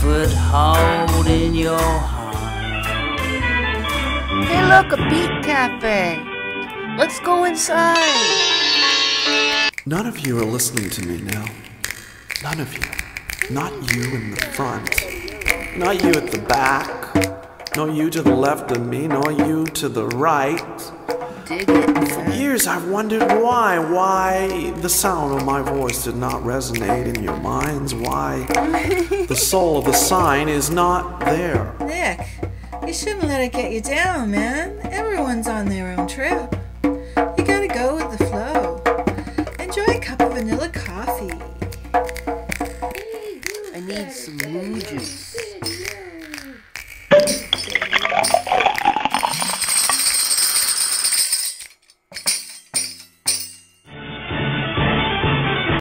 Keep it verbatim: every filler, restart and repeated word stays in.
foothold in your heart. Hey look, a beat cafe. Let's go inside. None of you are listening to me now. None of you. Not you in the front. Not you at the back. Nor you to the left of me, nor you to the right. Dig it. For years I've wondered why, why the sound of my voice did not resonate in your minds, why the soul of the sign is not there. Nick, you shouldn't let it get you down, man. Everyone's on their own trip. You gotta go with the flow. Enjoy a cup of vanilla coffee. I need some moo juice.